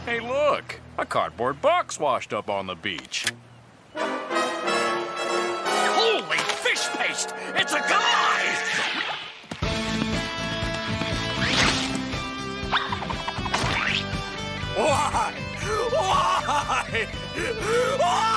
Hey, look! A cardboard box washed up on the beach. Holy fish paste! It's a guy! Why? Why? Why?